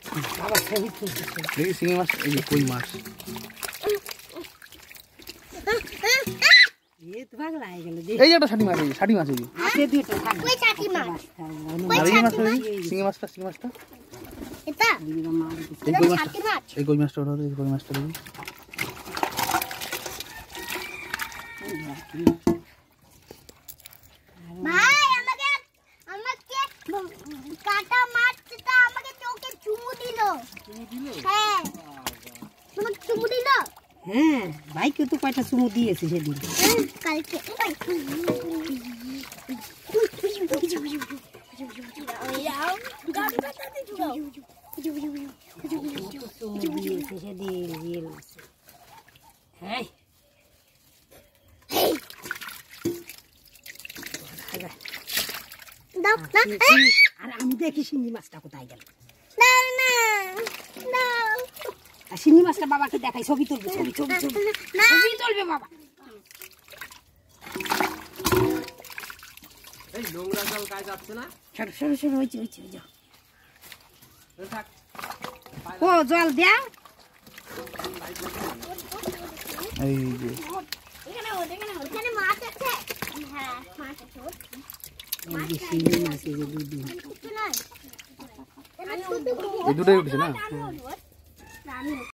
আবার ছবি তুলছে দেখি শিঙি মাছ, এই যে কই মাছ। এ তো পাগলা হয়ে গেল এই যে একটা ষাটি মাছ, এই ষাটি মাছ, এই যে হাতে দুটো থাকবে কই ছাটি মাছ আর এই মাছটা, শিঙি মাছটা, শিঙি মাছটা, এটা এই কই মাছটা, ছাটি মাছ এই কই মাছটা ওঠা, এই কই মাছটা দেখি। ভাই আমাকে কাটা মাছটা আমাকে চোখে চুমু দিল। হ্যাঁ তোমাকে চুমু দিল। হ্যাঁ ভাইকে তো কয়টা চুমু দিয়েছে সেদিন কালকে দিয়েছে সেদিন ইয়ে মাছে। হ্যাঁ দাও না আর আমি দেখি শিঙি মাছটা কোথায় গেল। দাও না দাও আর শিঙি মাছটা বাবাকে দেখাই, ছবি তুলবে, ছবি ছবি ছবি না ছবি তুলবে বাবা। এই নোংরা জল গায়ে যাচ্ছে না? সরো সরো সরো, হয়েছে হয়েছে যাও। ও জল দেও। এই যে এখানে মাছ আছে। হ্যাঁ মাছ আছে। এই যে শিঙি মাছ, এই যে দুদিন কিছু নয়। এই দুটোই উঠেছে না? আমি